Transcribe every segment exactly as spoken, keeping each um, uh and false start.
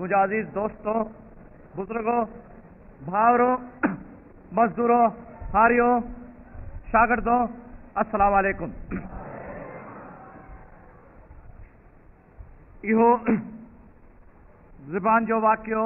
मुझे अजीज दोस्तों, बुजुर्गों, भावरों, मजदूरों, हारियों, शागिर्दों, अस्सलाम वालेकुम। इहो ज़बान जो वाक़ियो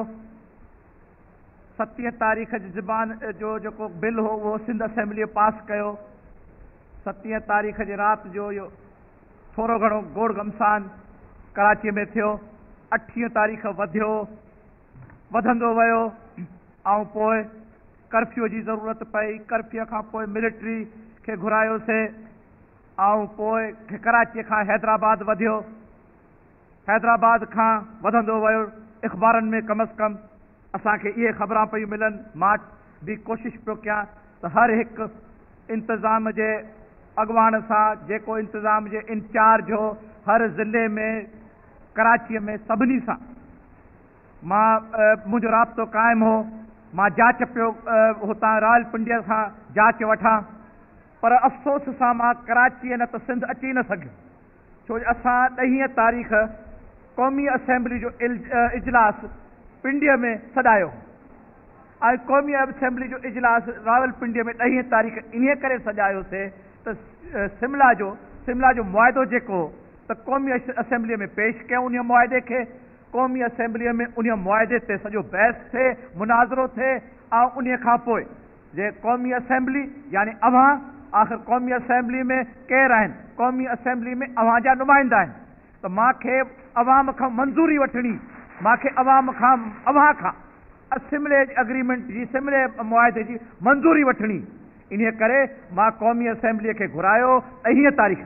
सतीह तारीख़ जी ज़बान जो जेको बिल हो वो सिंध असेंबली पास कयो। सतीह तारीख़ जी राति जो इहो थोरो घणो गोड़ गमसान कराची में थियो। अठीह तारीख़ वधियो, वधंदो वियो ऐं पोइ कर्फ्यू जी ज़रूरत पई। कर्फ्यू खां पोइ मिलिट्री खे घुरायोसीं ऐं पोइ कराची खां हैदराबाद वधियो। हैदराबाद खां वधंदो वियो। अख़बारनि में कम अज़ कम असांखे इहे ख़बरां पियूं मिलनि। मां बि कोशिशि पियो कयां त हर हिकु इंतिज़ाम जे अॻुवान सां जेको इंतिज़ाम जे इंचार्ज हो हर ज़िले में कराचीअ में सभिनी सां मां मुंहिंजो राब्तो क़ाइमु हो। मां जांच पियो हुतां रावलपिंडीअ खां जांच वठां, पर अफ़सोस सां मां कराची न त सिंध अची न सघियो, छो जो असां ॾहीं तारीख़ क़ौमी असेंबली जो इजलास पिंडीअ में सॾायो ऐं क़ौमी असेंबली जो इजलास रावलपिंडीअ में ॾहीं तारीख़ इन करे सॼायोसीं त शिमला जो शिमला जो मुआदो जेको त क़ौमी असेंबलीअ में पेश कयूं उन मुआदे खे। क़ौमी असेंबलीअ में उन मुआदे ते सॼो बहस थिए, मुनाज़रो थिए ऐं उन खां पोइ जे क़ौमी असेंबली यानी अवां आख़िर क़ौमी असेंबली में केरु आहिनि? क़ौमी असेंबली में अवां जा नुमाइंदा आहिनि। त मूंखे अवाम खां मंज़ूरी वठणी, मूंखे अवाम खां अवां खां सिमले एग्रीमेंट जी सिमले मुआदे जी मंज़ूरी वठणी। इन करे मां क़ौमी असेंबलीअ खे घुरायो। ॾहीं तारीख़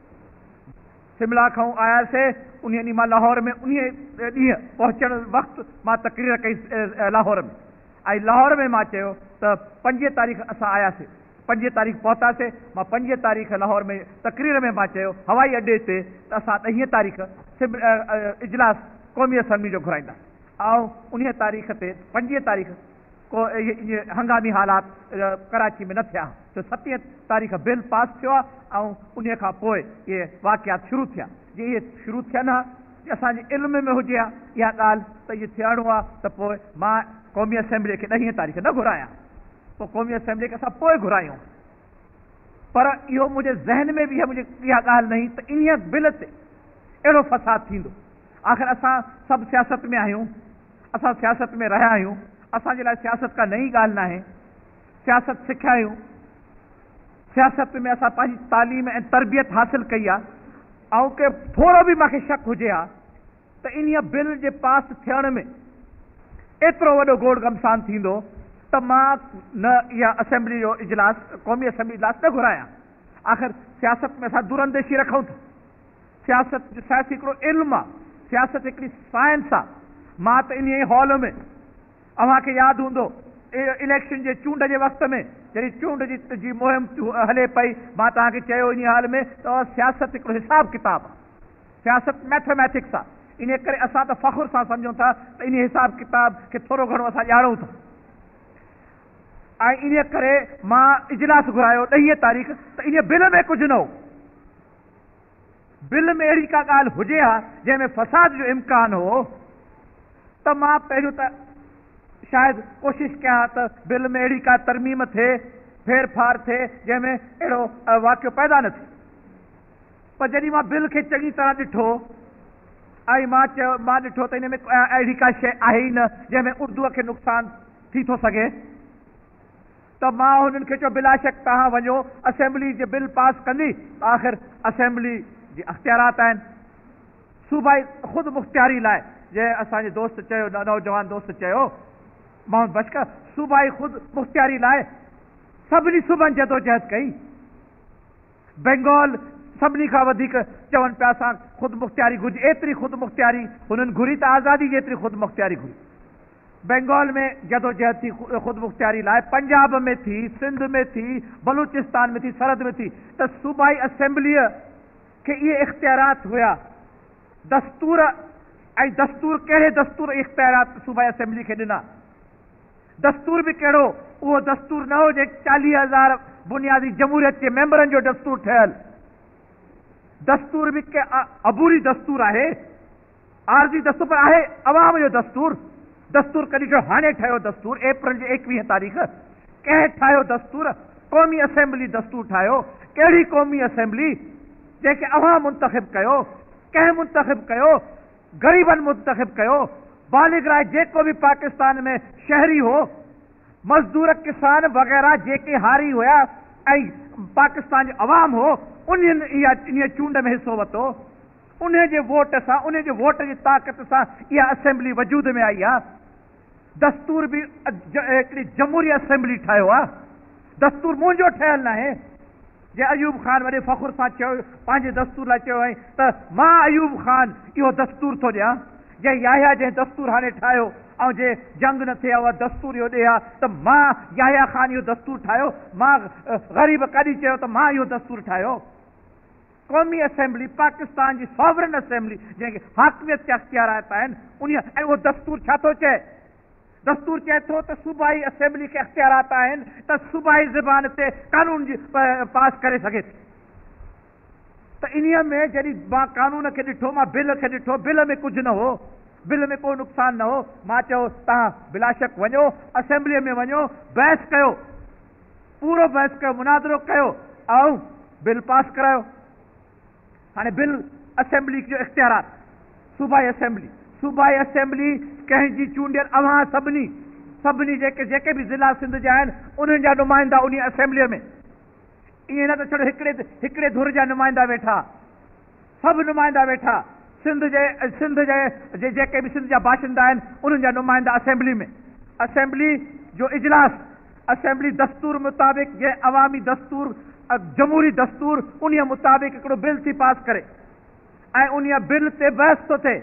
शिमला खां आयासीं। उन ॾींहुं मां लाहौर में उन ॾींहुं पहुचण वक़्तु मां तकरीर कई लाहौर में ऐं लाहौर में मां चयो त पंजीह तारीख़ असां आयासीं, पंजीह तारीख़ पहुतासीं। मां पंजीह तारीख़ लाहौर में तकरीर में मां चयो हवाई अॾे ते त असां ॾहीं तारीख़ इजलास क़ौमी असेंबली जो घुराईंदा ऐं उन तारीख़ ते पंजीह तारीख़ को इहे हंगामी हालात कराची में न थिया, छो सतीह तारीख़ बिल पास थियो आहे ऐं उन खां पोइ इहे वाक़ियात शुरू थिया। जे इहे शुरू थियनि हा जे असांजे इल्म में हुजे हा इहा ॻाल्हि त इहो थियणो आहे त पोइ मां क़ौमी असेंबलीअ खे ॾहीं तारीख़ न घुरायां, पोइ क़ौमी असेंबलीअ खे असां पोइ घुरायूं। पर इहो मुंहिंजे ज़हन में बि इहा मुंहिंजी इहा ॻाल्हि नहीं त इन बिल ते अहिड़ो फ़साद थींदो। आख़िर असां सभु सियासत में आहियूं, असां सियासत में रहिया आहियूं। असांजे लाइ सियासत का नई ॻाल्हि न आहे। सियासत सिखिया आहियूं, सियासत में असां पंहिंजी तालीम ऐं तरबियत हासिल कई आहे ऐं के थोरो बि मूंखे शक हुजे हा त इन बिल जे पास थियण में एतिरो वॾो गोड़ गमसान थींदो त मां न इहा असेंबली जो इजलास क़ौमी असेंबली इजलास न घुरायां। आख़िर सियासत में असां दूरंदेशी रखूं था। सियासत जो सियासी हिकिड़ो इल्मु आहे, सियासत हिकिड़ी साइंस आहे। मां त इन हॉल में अव्हांखे यादि हूंदो इलेक्शन जे चूंड जे वक़्त में जॾहिं चूंड जी जी मुहिम हले पई, मां तव्हांखे चयो इन हाल में त सियासत हिकिड़ो हिसाब किताब आहे, सियासत मैथमेटिक्स आहे। इन करे असां त फ़ख़ुर सां सम्झूं था त इन हिसाब किताब खे थोरो घणो असां ॼाणूं था ऐं इन करे मां इजलास घुरायो ॾहीं तारीख़ त इन बिल में कुझु न हो। बिल में अहिड़ी का ॻाल्हि हुजे हा जंहिंमें फ़साद जो इम्कान हो त मां पहिरियों त शायदि कोशिशि कयां त बिल में अहिड़ी का तरमीम थिए, फेर फार थिए जंहिंमें अहिड़ो वाक़ियो पैदा न थिए। पर जॾहिं मां बिल खे चङी तरह ॾिठो ऐं मां चयो मां ॾिठो त हिन में अहिड़ी का शइ आहे ई न जंहिंमें उर्दूअ खे नुक़सानु थी थो सघे, त मां हुननि खे चयो बिलाशक तव्हां वञो असेंबली जे बिल पास कंदी। आख़िर असेंबली जी अख़्तियारात आहिनि। सूबाई ख़ुदि मुख़्तियारी लाइ जे असांजे दोस्त चयो, नौजवान दोस्त चयो मोहम्मद बशकर, सूबाई ख़ुदि मुख़्तियारी लाइ सभिनी सूबनि जदोजहद कई। बंगाल सभिनी खां वधीक चवनि पिया असां ख़ुदि मुख़्तियारी घुरिजे, एतिरी ख़ुदि मुख़्तियारी हुननि घुरी त आज़ादी जेतिरी ख़ुदि मुख़्तियारी घुरी। बंगाल में जदोजहद थी ख़ुदि मुख़्तियारी लाइ, पंजाब में थी, सिंध में थी, बलूचिस्तान में थी, सरहद में थी। त सूबाई असेंबलीअ खे इहे इख़्तियारात हुया। दस्तूर ऐं दस्तूर कहिड़े दस्तूर इख़्तियारात सूबाई असेंबली खे ॾिना? दस्तूर बि कहिड़ो? उहो दस्तूर न हो जे चालीह हज़ार बुनियादी जमहूरियत जे मेंबरनि जो दस्तूर ठहियल। दस्तूर बि के अबूरी दस्तूर आहे। आरजी दस्तूर पर आहे अवाम जो दस्तूर। दस्तूर कॾहिं जो हाणे ठहियो दस्तूर अप्रैल जे एकवीह तारीख़ कंहिं ठाहियो दस्तूर? क़ौमी असेंबली दस्तूर ठाहियो। कहिड़ी क़ौमी असेंबली? जंहिंखे अवाम मुंतखिब कयो। कंहिं मुंतखिब कयो? ग़रीबनि मुंतखिब कयो। बालिग राय जेको बि पाकिस्तान में शहरी हो, मज़दूर किसान वग़ैरह जेके हारी हुया ऐं पाकिस्तान जो अवाम हो, उन्हनि इहा इन चूंड में हिसो वरितो। उन जे वोट सां, उन जे वोट जी ताक़त सां इहा असेंबली वजूद में आई आहे। दस्तूर बि हिकिड़ी जमहूरी असेंबली ठाहियो आहे। दस्तूर मुंहिंजो ठहियल न आहे। जे अयूब ख़ान वॾे फ़ख़ुर सां चयो, पंहिंजे दस्तूर लाइ चयो ऐं त मां अयूब ख़ान इहो दस्तूर थो ॾियां। जे याहिया जंहिं दस्तूर हाणे ठाहियो ऐं जे जंग न थिए उहा दस्तूर इहो ॾे हा त मां याहिया ख़ान इहो दस्तूर ठाहियो। मां ग़रीब कॾहिं चयो त मां इहो दस्तूर ठाहियो? क़ौमी असेंबली पाकिस्तान जी सॉवरन असेंबली जंहिंखे हाकमियत जा इख्तियारात आहिनि, उन ऐं उहो दस्तूर छा थो चए? दस्तूर चए थो त सूबाई असेंबली खे इख्तियारात आहिनि त सूबाई ज़बान ते कानून जी पास करे सघे थी। त इन्हीअ में जॾहिं मां कानून खे ॾिठो, मां बिल खे ॾिठो, बिल में कुझु न हो, बिल में को नुक़सान न हो। मां चयो तव्हां बिलाशक वञो, असेंबलीअ में वञो, बहस कयो, पूरो बहस कयो, मुनाज़रो कयो ऐं बिल पास करायो। हाणे बिल असेंबली जो इख्तियारात, सूबाई असेंबली सूबाई असेंबली कंहिंजी चूंडियल अवां सभिनी सभिनी जेके जेके बि ज़िला सिंध जा आहिनि उन्हनि जा नुमाइंदा उन असेंबलीअ में। ईअं न त छड़ो हिकिड़े हिकिड़े धुर जा नुमाइंदा वेठा, सभु नुमाइंदा वेठा। सिंध जे सिंध जे जेके बि सिंध जा बाशिंदा आहिनि उन्हनि जा नुमाइंदा असेंबली में। असेंबली जो इजलास असेंबली दस्तूर मुताबिक़ जे अवामी दस्तूर जमहूरी दस्तूर उन मुताबिक़ हिकिड़ो बिल थी पास करे ऐं उन बिल ते बहस थो थिए।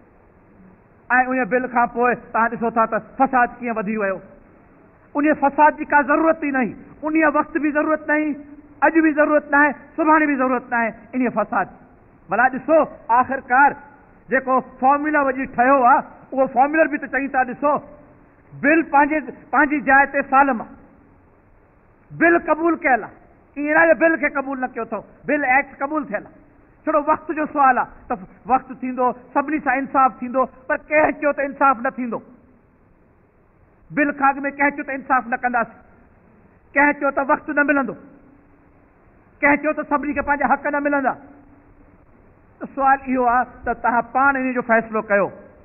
ऐं उन बिल खां पोइ तव्हां ॾिसो था त फ़साद कीअं वधी वियो। उन फ़साद जी का ज़रूरत ई नहीं, उन वक़्त बि ज़रूरत नहीं, अॼु बि ज़रूरत न आहे, सुभाणे बि ज़रूरत न आहे इन फ़साद। भला ॾिसो आख़िरकार जेको फॉर्मूला वॼी ठहियो आहे उहो फॉर्मूलर बि त चङी था ॾिसो। बिल पंहिंजे पंहिंजी जाइ ते सालम आहे, बिल क़बूल कयल आहे। ईअं न बिल खे क़बूल न कयो अथव, बिल एक्ट क़बूल थियल आहे। छड़ो वक़्त जो सुवाल आहे त वक़्तु थींदो, सभिनी सां इंसाफ़ थींदो, पर कंहिं चयो त इंसाफ़ न थींदो। बिल खां अॻु में कंहिं चयो त इंसाफ़ न कंदासीं, कंहिं चयो त वक़्तु न मिलंदो, कंहिं चयो त सभिनी खे पंहिंजा हक़ न मिलंदा। त सुवाल इहो आहे त तव्हां पाण इन जो फ़ैसिलो कयो,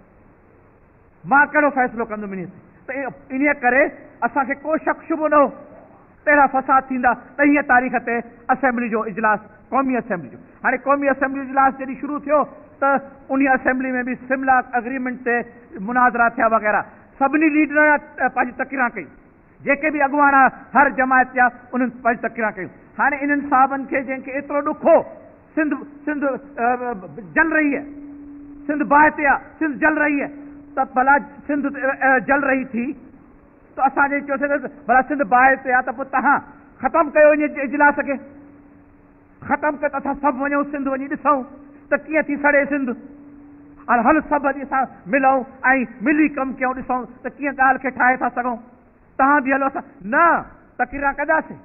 मां कहिड़ो फ़ैसिलो कंदुमि इन ते? त इन करे असांखे को शक शुबो न हो पहिरियां फ़साद थींदा। ॾहीं तारीख़ ते असेंबली जो इजलास, क़ौमी असेंबली जो। हाणे क़ौमी असेंबली इजलास जॾहिं शुरू थियो त उन असेंबली में बि सिमला अग्रीमेंट ते मुनाज़रा थिया वग़ैरह। सभिनी लीडर पंहिंजी तक़रीरां कयूं, जेके बि अॻुवान हर जमायत जा उन्हनि पंहिंजी तक़रीरां कयूं। हाणे इन्हनि साहबनि खे जंहिंखे एतिरो ॾुख हो, सिंध सिंध जल रही है, सिंध बाहि ते आहे, सिंध जल रही है, त भला सिंध जल रही थी त असांजे चयोसीं भला सिंध बाहि ते आहे त पोइ तव्हां ख़तमु कयो इन इजलास खे, ख़तमु कयो त असां सभु वञूं सिंध वञी ॾिसूं त कीअं थी सड़े सिंध। हाणे हल सभु अॼु असां मिलूं ऐं मिली कमु कयूं, ॾिसूं त कीअं ॻाल्हि खे ठाहे था सघूं। तव्हां बि हलो, असां न तक़रीरां कंदासीं।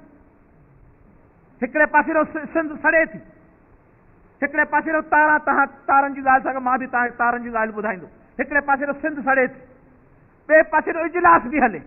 हिकिड़े पासे सिंध सड़े थी, हिकिड़े पासे तारां, तव्हां तारनि जी ॻाल्हि सां मां बि तव्हांखे तारनि जी ॻाल्हि ॿुधाईंदो। हिकिड़े पासे सिंध सड़े थी, ॿिए पासे इजलास बि हले।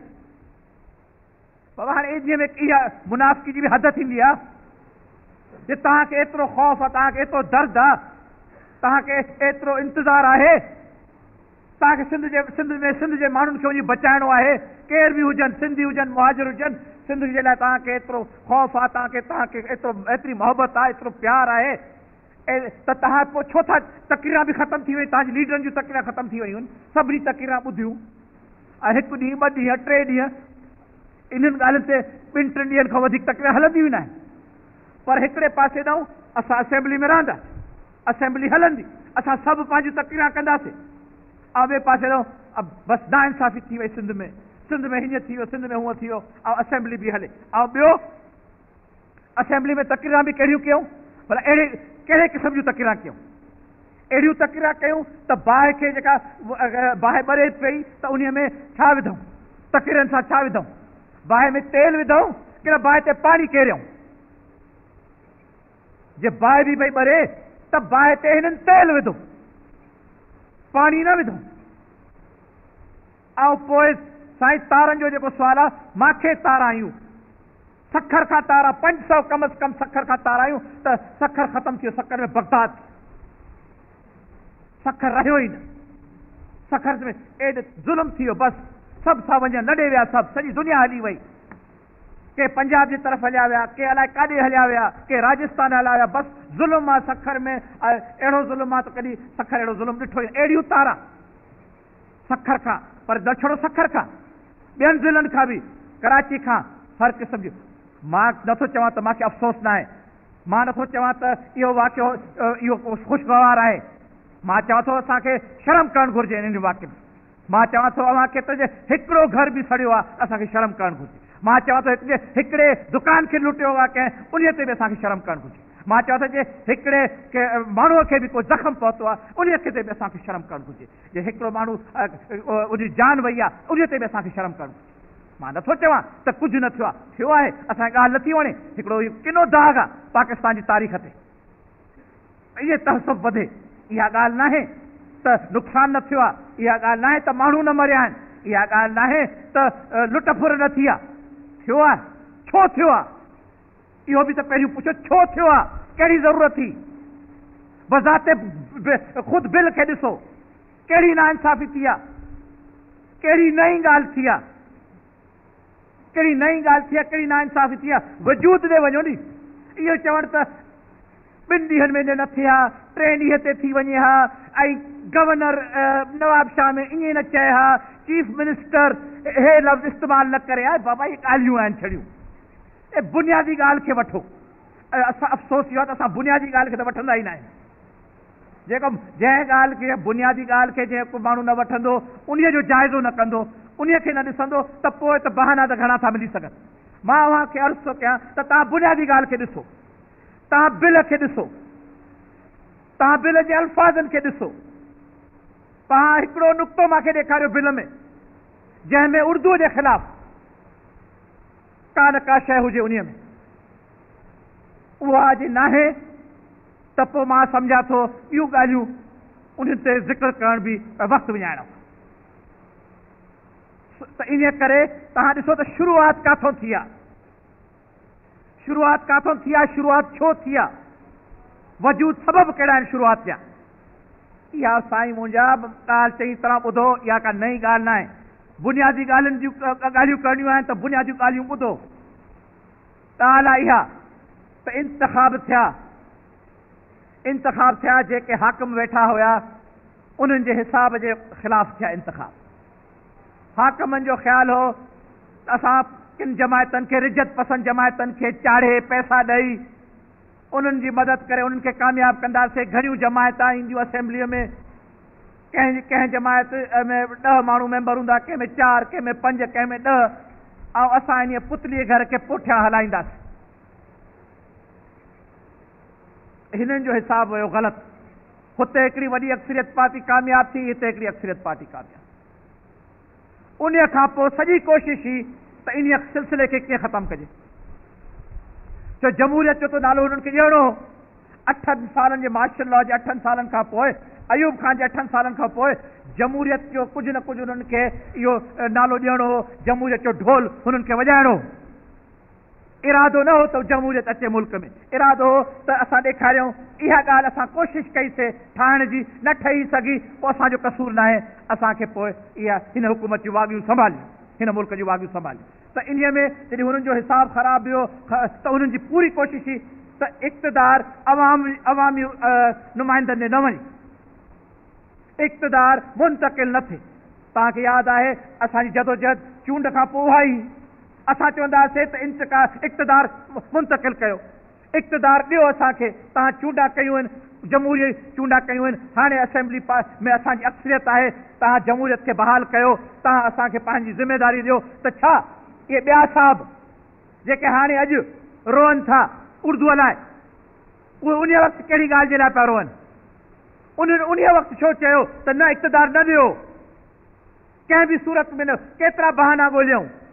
बाबा हाणे इन में इहा मुनाफ़िकी जी बि हद थींदी आहे। जे तव्हांखे एतिरो ख़ौफ़ आहे, तव्हांखे एतिरो दर्द आहे, तव्हांखे एतिरो इंतज़ारु आहे, तव्हांखे सिंध जे सिंध में सिंध जे माण्हुनि खे वञी बचाइणो आहे, केर बि हुजनि, सिंधी हुजनि, मुहाजिर हुजनि, सिंध जे लाइ तव्हांखे एतिरो ख़ौफ़ आहे, तव्हांखे तव्हांखे एतिरो एतिरी मोहबत आहे, एतिरो प्यार आहे, ऐं त तव्हां पोइ छो था तक़रीरां बि ख़तमु थी वई, तव्हांजी लीडरनि जूं तक़रीरां ख़तमु थी वयूं आहिनि, सभिनी तक़रीरां ॿुधियूं ऐं हिकु ॾींहुं ॿ ॾींहं टे ॾींहं इन्हनि ॻाल्हियुनि ते ॿिनि टिनि ॾींहंनि खां वधीक तक़रीरां हलंदियूं न आहिनि। पर हिकिड़े पासे ॾऊं असां असेंबली में रहंदा, असेंबली हलंदी, असां सभु पंहिंजूं तक़रीरां कंदासीं। ऐं ॿिए पासे ॾऊं बसि नाइंसाफ़ी थी वई सिंध में, सिंध में हीअं थी वियो, सिंध में हूअं थी वियो, ऐं असेंबली बि हले। ऐं ॿियो असेंबली में तक़रीरां बि कहिड़ियूं कयूं, भला अहिड़े कहिड़े क़िस्म जूं तक़रीरां कयूं? अहिड़ियूं तक़रीरां कयूं त बाहि खे जेका बाहि ॿरे पई त उन में छा विधऊं, तक़रीरनि सां छा विधऊं? बाहि में तेल विधऊं की न बाहि ते पाणी केरियऊं? जे बाहि बि भई ॿरे त बाहि ते हिननि तेल विधो, पाणी न विधो। ऐं पोइ साईं तारनि जो जेको सुवाल आहे, मूंखे तारायूं सखर खां तारा पंज सौ कम अज़ कम सखर खां तारायूं त सखर ख़तमु थियो, सखर में बगदाद, सखर रहियो ई न, सखर में एॾो ज़ुल्म थी वियो, बसि सभु था वञनि, लॾे विया सभु, सॼी दुनिया हली वई, के पंजाब जी तरफ़ हलिया विया, के अलाए काॾे हलिया विया, के राजस्थान हलिया विया, बसि ज़ुल्म आहे सखर में, अहिड़ो ज़ुल्म आहे त कॾहिं सखर अहिड़ो ज़ुल्म ॾिठो ई, अहिड़ियूं तारा सखर खां, पर न छड़ो सखर खां, ॿियनि ज़िलनि खां बि, कराची खां हर क़िस्म जूं। मां नथो चवां त मूंखे अफ़सोस न आहे, मां नथो चवां त इहो वाक़ियो इहो ख़ुशगवार आहे, मां चवां थो असांखे शर्म करणु घुरिजे इन वाक़िए में। मां चवां थो अव्हांखे त जे हिकिड़ो घर बि सड़ियो आहे, असांखे शर्म करणु घुरिजे। मां चवां थो हिकिड़े हिकिड़े दुकान खे लुटियो आहे कंहिं, उन ते बि असांखे शर्म करणु घुरिजे। मां चवां थो जे हिकिड़े माण्हूअ खे बि को ज़ख़्म पहुतो आहे, उन खे बि असांखे शर्म करणु घुरिजे। जे हिकिड़ो माण्हू उनजी जान वई आहे, उन ते बि असांखे शर्म करणु घुरिजे। मां नथो चवां त कुझु न थियो आहे, थियो आहे, असांखे ॻाल्हि नथी वणे, हिकिड़ो इहो किनो दाग़ आहे पाकिस्तान जी तारीख़ ते, इहे तहसुब वधे, इहा ॻाल्हि नाहे त नुक़सानु न थियो आहे, इहा ॻाल्हि नाहे त माण्हू न मरिया आहिनि, इहा ॻाल्हि नाहे त लुट फुर न थी आहे, थियो आहे, छो थियो आहे, इहो बि त पहिरियों पुछो, छो थियो आहे, कहिड़ी ज़रूरत थी, बज़ाते ख़ुदि बिल खे ॾिसो, कहिड़ी नाइंसाफ़ी थी आहे, कहिड़ी नई ॻाल्हि थी आहे, कहिड़ी नई ॻाल्हि थी आहे, कहिड़ी नाइंसाफ़ी थी आहे, वजूद ॾे वञो नी। इहो चवणु त ॿिनि ॾींहनि में न थिया, टे ॾींहं ते थी वञे हा, ऐं गवर्नर नवाब शाह में ईअं न चए हा, चीफ मिनिस्टर हे लफ़्ज़ इस्तेमालु न करे हा, बाबा इहे ॻाल्हियूं आहिनि छड़ियूं, ऐं बुनियादी ॻाल्हि खे वठो। असां अफ़सोस इहो आहे त असां बुनियादी ॻाल्हि खे त वठंदा ई न आहियूं। जेको जंहिं ॻाल्हि खे, बुनियादी ॻाल्हि खे जेको माण्हू न वठंदो, उन जो जाइज़ो न कंदो, उन खे न ॾिसंदो, त पोइ त बहाना त घणा था मिली सघनि। मां अव्हांखे अर्ज़ु थो कयां त तव्हां बुनियादी ॻाल्हि खे ॾिसो, तव्हां बिल खे ॾिसो, तव्हां बिल जे अल्फाज़नि खे ॾिसो। तव्हां हिकिड़ो नुक़्तो मूंखे ॾेखारियो बिल में, जंहिंमें उर्दूअ जे ख़िलाफ़ का न का शइ हुजे उन में, उहा अॼु नाहे त पोइ मां सम्झां थो इहो ॻाल्हियूं उन्हनि ते ज़िक्र करण बि वक़्तु विञाइणो। त इन करे तव्हां ॾिसो त शुरूआत काथों थी आहे, शुरूआत काथों थी आहे, शुरूआत छो थी आहे, वजूद सबब कहिड़ा आहिनि शुरूआत जा। इहा साईं मुंहिंजा ॻाल्हि चङी तरह ॿुधो, इहा का नई ॻाल्हि न आहे, बुनियादी ॻाल्हियुनि जूं ॻाल्हियूं करणियूं आहिनि त बुनियादियूं ॻाल्हियूं ॿुधो। ॻाल्हि आहे इहा त इंतिख़ाब थिया, इंतिख़ाब थिया, जेके हाकिम वेठा हुया उन्हनि जे हिसाब जे ख़िलाफ़ थिया इंतिख़ाब। हाकिमनि जो ख़्यालु हो त असां किन जमायतनि खे, रिजत पसंद जमायतनि खे चाढ़े पैसा ॾेई उन्हनि जी मदद करे उन्हनि खे कामयाबु कंदासीं। घणियूं जमायतां ईंदियूं असेंबलीअ में, कंहिं कंहिं जमायत में ॾह माण्हू मेंबर हूंदा, कंहिं में चारि, कंहिं में पंज, कंहिं में ॾह, ऐं असां इन पुतलीअ घर खे पुठियां हलाईंदासीं। हिननि जो हिसाब हुयो ग़लति। हुते हिकिड़ी वॾी अक्सरियत पार्टी कामयाबु थी, हिते हिकिड़ी अक्सरियत पार्टी कामयाबु। उन खां पोइ सॼी कोशिश ही त इन सिलसिले खे कीअं ख़तमु कजे। छो जमहूरियत जो त नालो हुननि खे ॾियणो हो। अठनि सालनि जे मार्शल लॉ जे अठनि सालनि खां पोइ, अयूब खान जे अठनि सालनि खां पोइ जमहूरियत जो कुझु न कुझु हुननि खे इहो नालो ॾियणो हो, जमहूरियत जो ढोल हुननि खे वॼाइणो। इरादो न हो त जमहूरियत अचे मुल्क में, इरादो हो त असां ॾेखारियूं इहा ॻाल्हि असां कोशिशि कईसीं ठाहिण जी, न ठही सघी, पोइ असांजो कसूर न आहे, असांखे पोइ इहा हिन हुकूमत जूं वाॻियूं संभालियूं, हिन मुल्क जूं वाॻियूं संभालियूं। त इन में जॾहिं हुननि जो हिसाब ख़राबु हुयो त हुननि जी पूरी कोशिशि हुई त इक़्तिदार अवाम अवामी नुमाइंदनि ॾे न वञे, इक़्तिदार मुंतक़िल न थिए। तव्हांखे यादि आहे असांजी जदोजहद चूंड खां पोइ आई, असां चवंदासीं त इंतिका इक़्तिदार मुंतक़िल कयो, इक़्तिदार ॾियो असांखे, तव्हां चूंडा कयूं आहिनि, जमहूरी चूंडा कयूं आहिनि, हाणे असेंबली में असांजी अक्सरियत आहे, तव्हां जमहूरियत खे बहाल कयो, तव्हां असांखे पंहिंजी ज़िम्मेदारी ॾियो। त छा इहे ॿिया साहब जेके हाणे अॼु रोअनि था उर्दूअ लाइ, उहे उन वक़्तु कहिड़ी ॻाल्हि जे लाइ पिया रोअनि? उन्हनि उन वक़्तु छो चयो त न इक़्तिदार न ॾियो, कंहिं बि सूरत में न? केतिरा बहाना ॻोल्हियऊं,